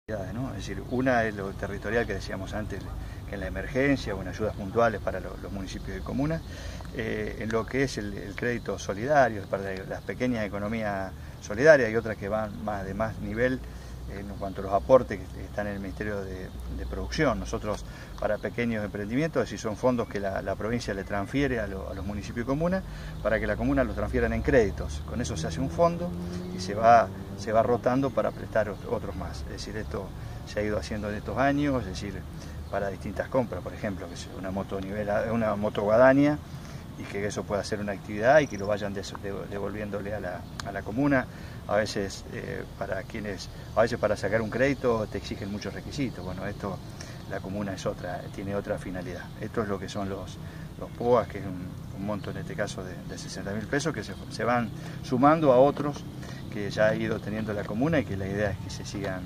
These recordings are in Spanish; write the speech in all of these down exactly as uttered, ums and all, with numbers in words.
¿no? Es decir, una es lo territorial que decíamos antes, que en la emergencia o en ayudas puntuales para lo, los municipios y comunas, eh, en lo que es el, el crédito solidario, para las pequeñas economías solidarias y otras que van más de más nivel en cuanto a los aportes que están en el Ministerio de, de Producción. Nosotros, para pequeños emprendimientos, es decir, son fondos que la, la provincia le transfiere a, lo, a los municipios y comunas para que la comuna los transfieran en créditos. Con eso se hace un fondo y se va, se va rotando para prestar otros más. Es decir, esto se ha ido haciendo en estos años, es decir, para distintas compras, por ejemplo, que es una moto nivela, una moto guadaña, y que eso pueda ser una actividad y que lo vayan devolviéndole a la, a la comuna. A veces eh, para quienes, a veces para sacar un crédito te exigen muchos requisitos. Bueno, esto la comuna es otra, tiene otra finalidad. Esto es lo que son los, los P O A, que es un, un monto en este caso de, de sesenta mil pesos, que se, se van sumando a otros que ya ha ido teniendo la comuna y que la idea es que se sigan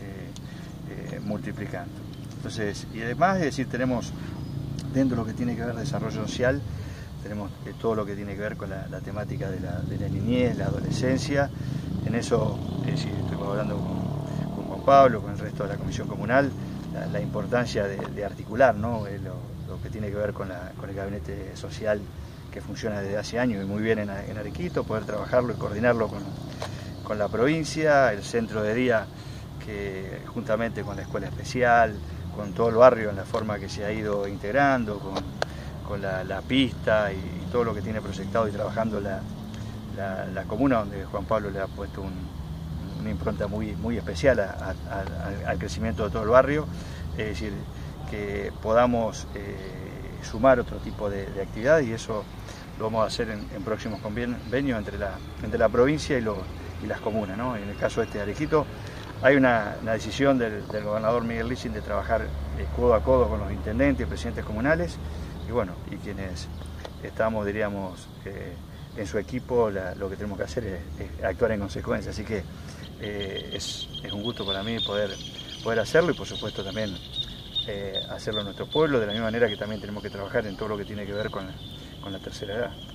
eh, eh, multiplicando. Entonces, y además, es decir, tenemos dentro de lo que tiene que ver desarrollo social, tenemos eh, todo lo que tiene que ver con la, la temática de la, de la niñez, la adolescencia. En eso, es decir, estoy hablando con, con Juan Pablo, con el resto de la Comisión Comunal, la, la importancia de, de articular, ¿no? eh, lo, lo que tiene que ver con, la, con el gabinete social que funciona desde hace años y muy bien en, en Arequito, poder trabajarlo y coordinarlo con, con la provincia, el centro de día que juntamente con la escuela especial, con todo el barrio en la forma que se ha ido integrando, con, con la, la pista y, y todo lo que tiene proyectado y trabajando la, la, la comuna, donde Juan Pablo le ha puesto un, una impronta muy, muy especial a, a, a, al crecimiento de todo el barrio, es decir, que podamos eh, sumar otro tipo de, de actividades, y eso lo vamos a hacer en, en próximos convenios entre la, entre la provincia y, lo, y las comunas, ¿no? En el caso este de Arequito, hay una, una decisión del, del gobernador Miguel Licin de trabajar eh, codo a codo con los intendentes y presidentes comunales, y bueno, y quienes estamos, diríamos, eh, en su equipo, la, lo que tenemos que hacer es, es actuar en consecuencia. Así que eh, es, es un gusto para mí poder, poder hacerlo, y por supuesto también eh, hacerlo en nuestro pueblo, de la misma manera que también tenemos que trabajar en todo lo que tiene que ver con la, con la tercera edad.